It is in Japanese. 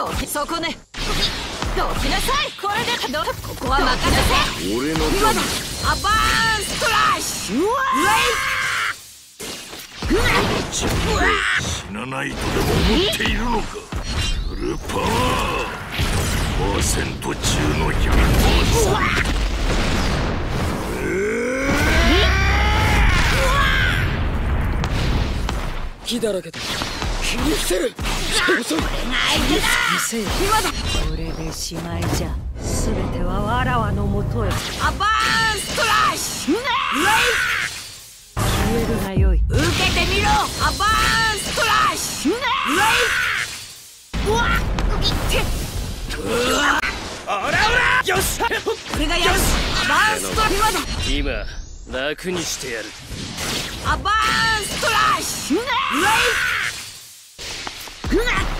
どきそこね。どきなさい。これでここは任せて。 俺の今だ。アバーンストラッシュ。 自分で死なないとでも思っているのか。フルパワー%中の100%。 火だらけだ。切り捨てる。遅い。 今だ。 これでしまいじゃ。全てはわらわのもとへ。 アバーンストラッシュ。 消えるがよい。 受けてみろ。アバーンストラッシュ。 オラオラ。よし。 これがやる。アバーンストラッシュ。 今楽にしてやる。 アバーンストラッシュ。